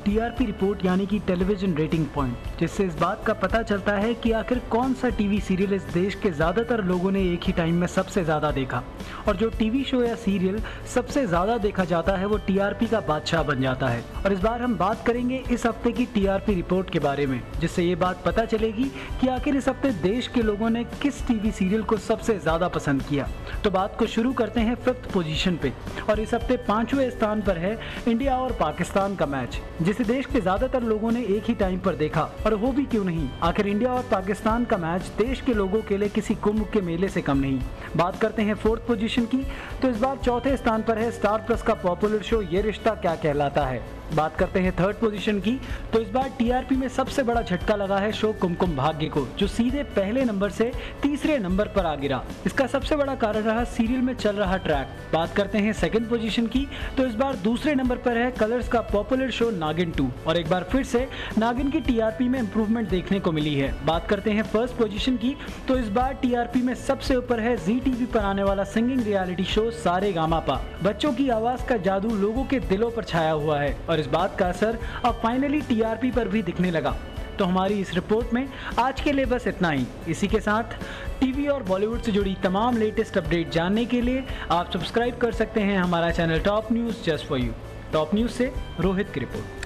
TRP report यानी कि television rating point, जिससे इस बात का पता चलता है कि आखिर कौन सा टीवी सीरियल इस देश के ज्यादातर लोगों ने एक ही टाइम में सबसे ज्यादा देखा, और जो टीवी शो या सीरियल सबसे ज्यादा देखा जाता है वो टीआरपी का बादशाह बन जाता है। और इस बार हम बात करेंगे इस हफ्ते की टीआरपी रिपोर्ट के बारे में, जिससे ये बात पता चलेगी कि आखिर इस हफ्ते देश के लोगों ने किस टीवी सीरियल को सबसे ज्यादा पसंद किया। तो बात को शुरू करते हैं 5th पोजीशन पे, और इस हफ्ते 5वें स्थान पर है इंडिया और पाकिस्तान का मैच, जिसे देश के ज्यादातर लोगों ने एक ही टाइम पर देखा। और वो भी क्यों नहीं, आखिर इंडिया और पाकिस्तान का मैच देश के लोगों के लिए किसी कुंभ के मेले से कम नहीं। बात करते हैं 4th पोजीशन की, तो इस बार 4थे स्थान पर है स्टार प्लस का पॉपुलर शो ये रिश्ता क्या कहलाता है। बात करते हैं 3rd पोजीशन की, तो इस बार टीआरपी में सबसे बड़ा झटका लगा है शो कुमकुम भाग्य को, जो सीधे पहले नंबर से तीसरे नंबर पर आ गिरा। इसका सबसे बड़ा कारण रहा सीरियल में चल रहा ट्रैक। बात करते हैं 2nd पोजीशन की, तो इस बार दूसरे नंबर पर है कलर्स का पॉपुलर शो नागिन 2, और एक बार फिर से नागिन की टीआरपी में इंप्रूवमेंट देखने को मिली है। बात करते हैं 1st पोजीशन की, तो इस बार टीआरपी में सबसे ऊपर है जी टीवी पर आने वाला सिंगिंग रियलिटी शो सारेगामापा। बच्चों की आवाज का जादू लोगों के दिलों पर छाया हुआ है, और इस बात का असर अब फाइनली टीआरपी पर भी दिखने लगा। तो हमारी इस रिपोर्ट में आज के लिए बस इतना ही। इसी के साथ टीवी और बॉलीवुड से जुड़ी तमाम लेटेस्ट अपडेट जानने के लिए आप सब्सक्राइब कर सकते हैं हमारा channel Top News just for you. Top News से रोहित की रिपोर्ट।